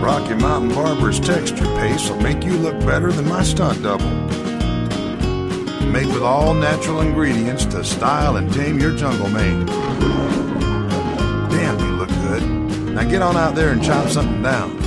Rocky Mountain Barber's texture paste will make you look better than my stunt double. Made with all natural ingredients to style and tame your jungle mane. Damn, you look good. Now get on out there and chop something down.